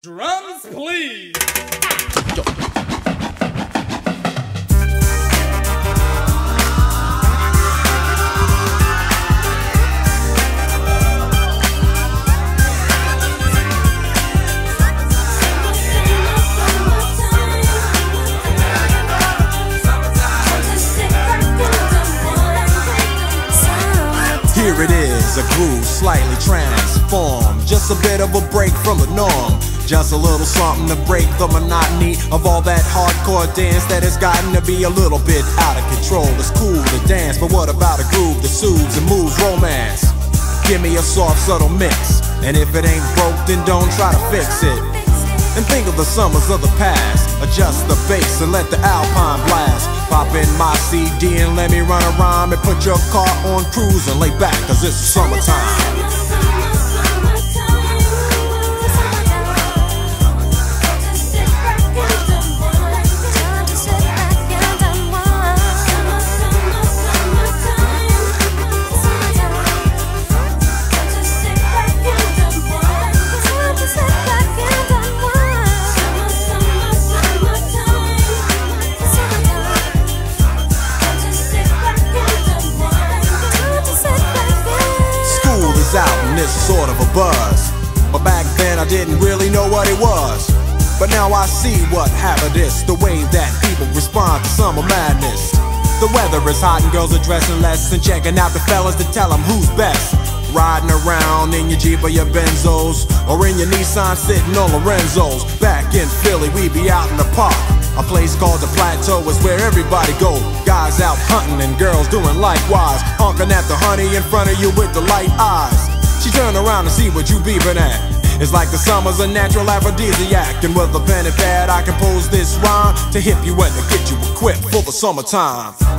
Drums, please. Here it is, a groove slightly transformed. Just a bit of a break from the norm. Just a little something to break the monotony of all that hardcore dance that has gotten to be a little bit out of control. It's cool to dance, but what about a groove that soothes and moves romance? Give me a soft, subtle mix, and if it ain't broke, then don't try to fix it. And think of the summers of the past. Adjust the bass and let the Alpine blast. Pop in my CD and let me run a rhyme and put your car on cruise and lay back, cause it's summertime. Out and it's sort of a buzz, but back then I didn't really know what it was. But now I see what happened is the way that people respond to summer madness. The weather is hot and girls are dressing less and checking out the fellas to tell them who's best. Riding around in your Jeep or your Benzos, or in your Nissan sitting on Lorenzo's. Back in Philly we be out in the park. A place called the Plateau is where everybody go. Guys out hunting and girls doing likewise, honking at the honey in front of you with the light eyes. She turn around and see what you beeping at. It's like the summer's a natural aphrodisiac, and with a pen and pad I compose this rhyme to hip you and to get you equipped for the summertime.